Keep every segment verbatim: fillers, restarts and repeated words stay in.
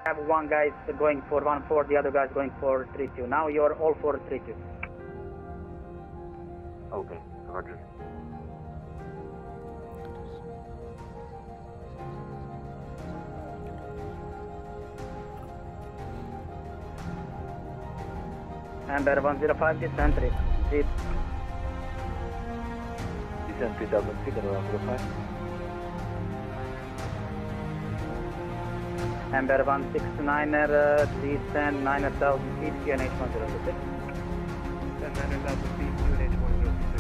have one guy going for one four, the other guy's going for three two. Now you're all for three two. Okay, roger. Amber one zero five, descent three. Jeep. Descent three thousand feet and one zero five. Amber one six niner, uh, descent nine thousand feet, Q N H one zero six. And nine thousand feet, Q N H one zero six.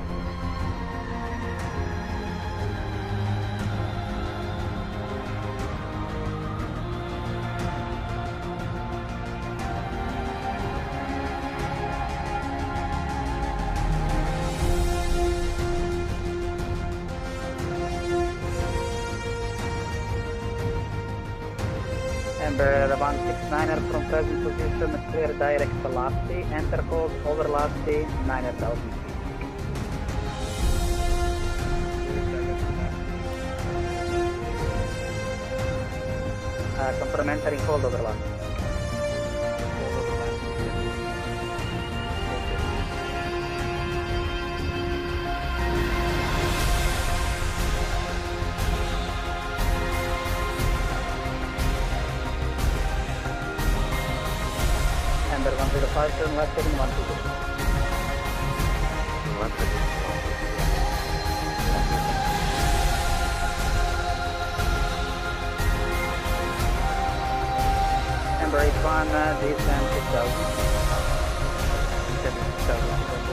Amber one six niner from present position, clear direct velocity, enter code over velocity nine thousand feet. Uh, complementary hold over velocity. Amber one zero five, turn left heading one two two. One second. Amber eight one, uh, descent six thousand. Descent six thousand.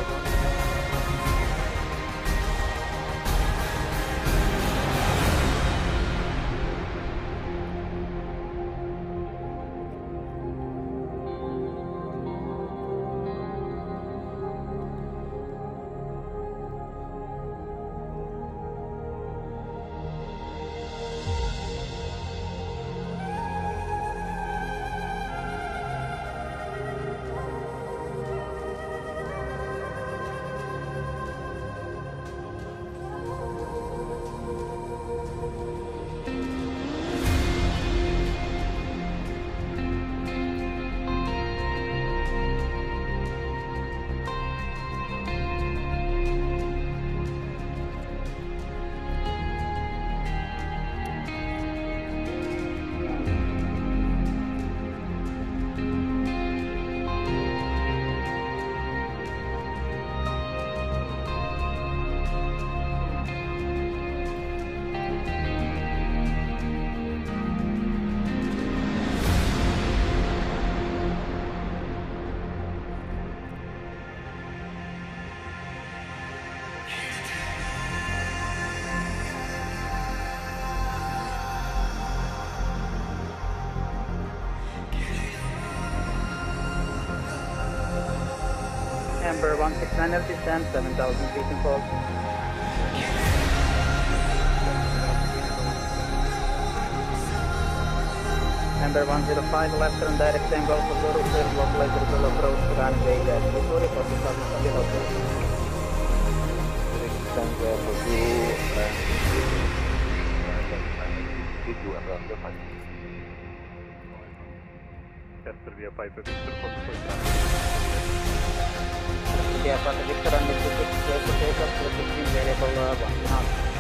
Amber one six niner, descent seven thousand feet in hold. Amber one zero five, left turn direct angle for Zoro, clear localizer will approach runway dash two two, report to South Southern operation. Direct angle for Zulu and itu adalah depan. Casper via Piper Victor Foxtrot. Yeah, for the Victor and the six, clear to take up to fifteen variable uh, one knot.